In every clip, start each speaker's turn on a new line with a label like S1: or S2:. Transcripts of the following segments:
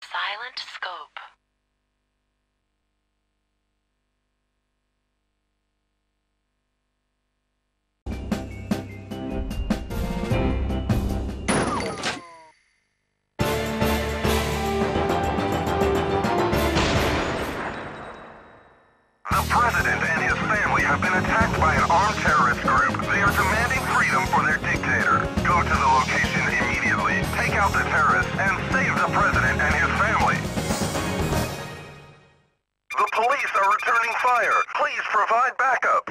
S1: Silent scope.
S2: The president and his family have been attacked by an armed terrorist group. They are demanding freedom for their dictator. Go to the location immediately, take out the terrorists, and save the president and his family. The police are returning fire. Please provide backup.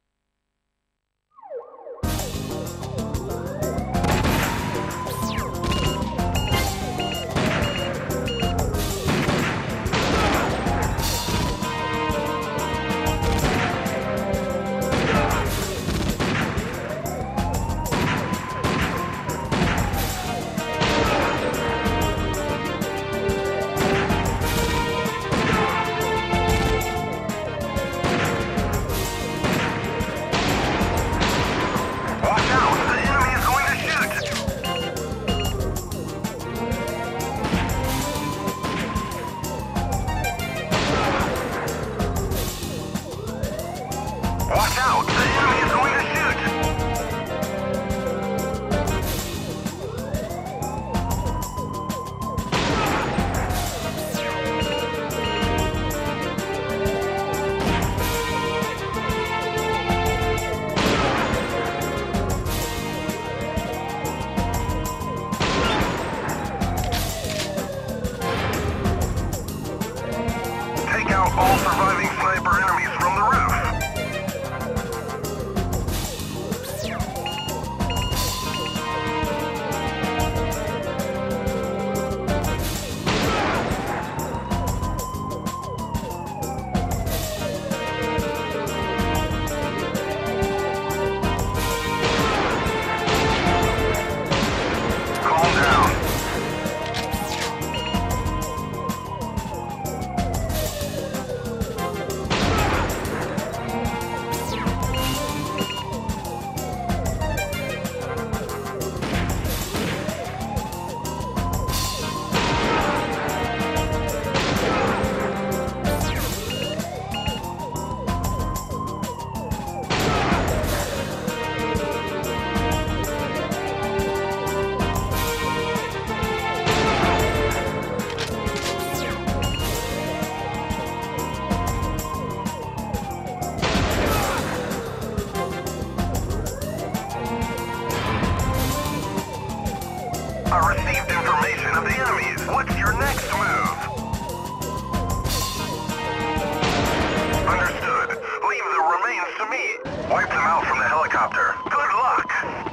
S2: Watch out! The enemy is going to shoot! Take out all surviving sniper enemies from the roof. Calm down. I received information of the enemies. What's your next move? Understood. Leave the remains to me. Wipe them out from the helicopter. Good luck!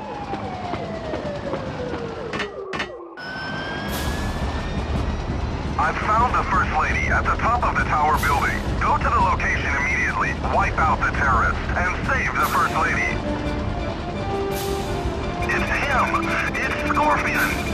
S2: I've found the First Lady at the top of the tower building. Go to the location immediately, wipe out the terrorists, and save the First Lady. It's him! It's Scorpion!